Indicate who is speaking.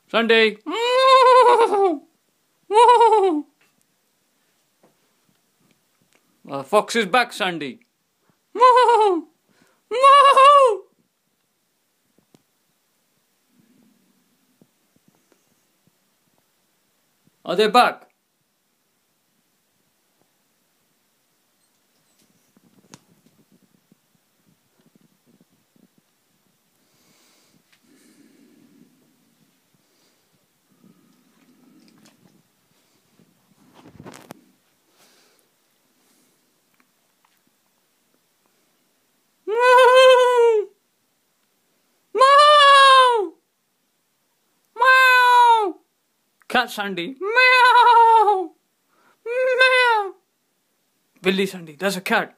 Speaker 1: Sandy. Fox is back, Sandy. Are they back? Cat Sandy. Meow! Meow! Billy Sandy, there's a cat.